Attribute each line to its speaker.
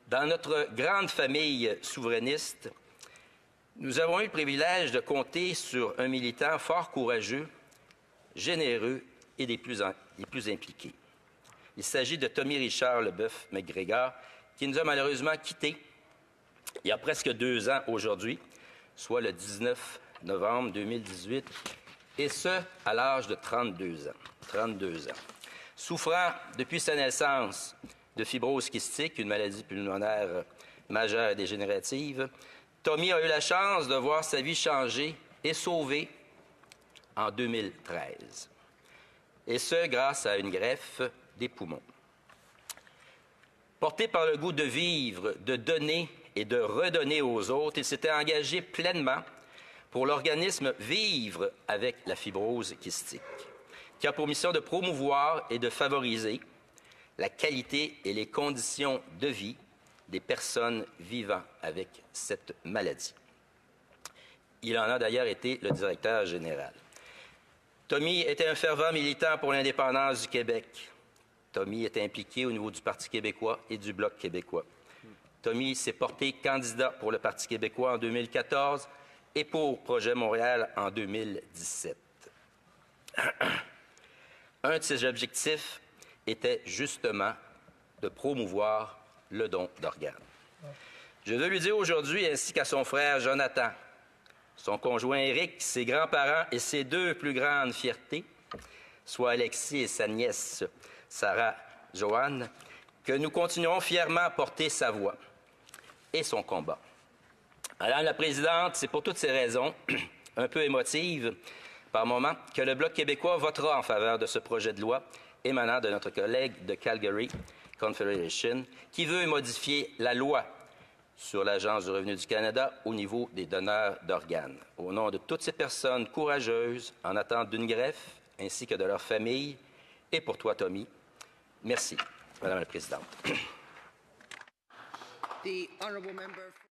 Speaker 1: Dans notre grande famille souverainiste, nous avons eu le privilège de compter sur un militant fort courageux, généreux et des plus impliqués. Il s'agit de Tommy Richard Leboeuf McGregor, qui nous a malheureusement quittés il y a presque 2 ans aujourd'hui, soit le 19 novembre 2018, et ce, à l'âge de 32 ans. Souffrant depuis sa naissance de fibrose kystique, une maladie pulmonaire majeure et dégénérative, Tommy a eu la chance de voir sa vie changer et sauvée en 2013. Et ce, grâce à une greffe des poumons. Porté par le goût de vivre, de donner et de redonner aux autres, il s'était engagé pleinement pour l'organisme Vivre avec la fibrose kystique, qui a pour mission de promouvoir et de favoriser la qualité et les conditions de vie des personnes vivant avec cette maladie. Il en a d'ailleurs été le directeur général. Tommy était un fervent militant pour l'indépendance du Québec. Tommy était impliqué au niveau du Parti québécois et du Bloc québécois. Tommy s'est porté candidat pour le Parti québécois en 2014 et pour Projet Montréal en 2017. Un de ses objectifs était justement de promouvoir le don d'organes. Je veux lui dire aujourd'hui, ainsi qu'à son frère Jonathan, son conjoint Éric, ses grands-parents et ses 2 plus grandes fiertés, soit Alexis et sa nièce Sarah Joanne, que nous continuerons fièrement à porter sa voix et son combat. Madame la Présidente, c'est pour toutes ces raisons, un peu émotives par moment, que le Bloc québécois votera en faveur de ce projet de loi émanant de notre collègue de Calgary Confederation, qui veut modifier la loi sur l'Agence du revenu du Canada au niveau des donneurs d'organes. Au nom de toutes ces personnes courageuses en attente d'une greffe, ainsi que de leurs familles, et pour toi, Tommy, merci, Madame la Présidente.